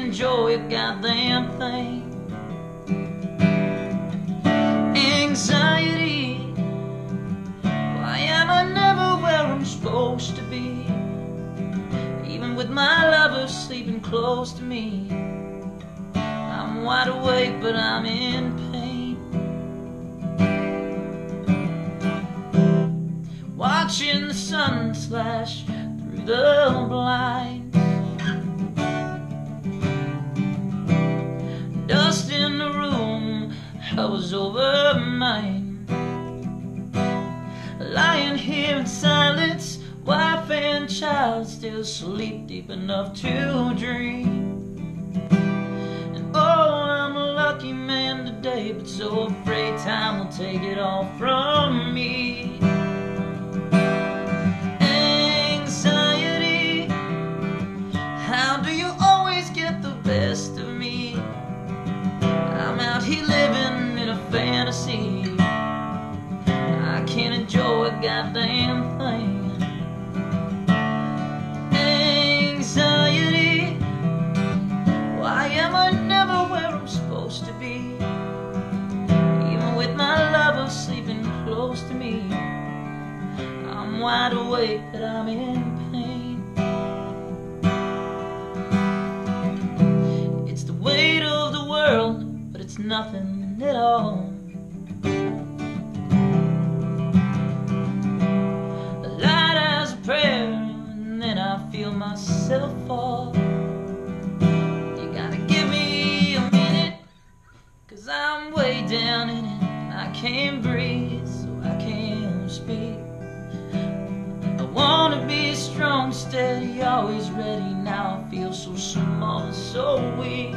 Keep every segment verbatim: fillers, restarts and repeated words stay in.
enjoy a goddamn thing. Anxiety, why am I never where I'm supposed to be? Even with my lover sleeping close to me, I'm wide awake but I'm in pain. Watching the sun slash through the blinds, dust in the room hovers over mine. Lying here in silence, wife and child still sleep deep enough to dream. And oh, I'm a lucky man today, but so afraid time will take it all from me. Anxiety, how do you always get the best of me? I'm out here living in a fantasy. I can't enjoy a goddamn thing. Anxiety, why am I never where I'm supposed to be? Even with my lover sleeping close to me, I'm wide awake but I'm in pain. It's the weight of the world, but it's nothing at all. Light as a prayer, and then I feel myself fall. You gotta give me a minute, cause I'm way down in it. I can't breathe, so I can't speak. I wanna be strong, steady, always ready. Now I feel so small and so weak.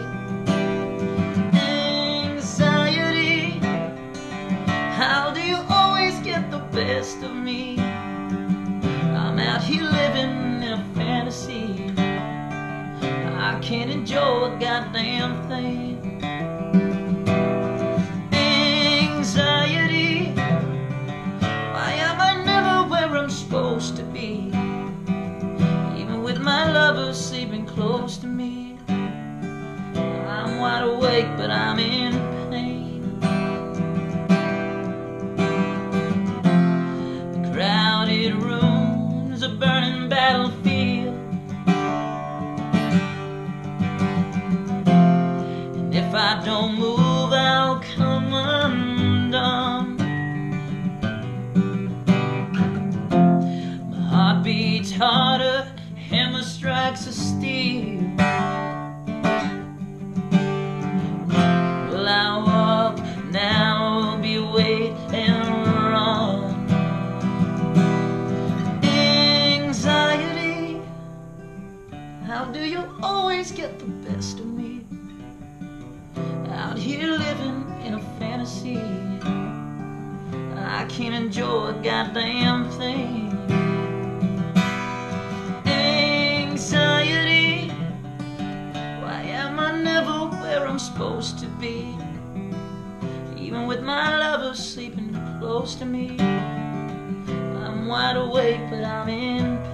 Anxiety, how do you always get the best of me? I'm out here living in a fantasy. I can't enjoy a goddamn thing. Anxiety, why am I never where I'm supposed to be? Even with my lover sleeping close to me, I'm wide awake but I'm in pain. The crowded room's a burning battlefield, and if I don't move I'll come undone. My heart beats harder, hammer strikes of steel. Will I walk now, be wait and run? Anxiety, how do you always get the best of me? Out here living in a fantasy, I can't enjoy a goddamn thing. Anxiety, why am I never where I'm supposed to be? Even with my lover sleeping close to me, I'm wide awake but I'm in pain.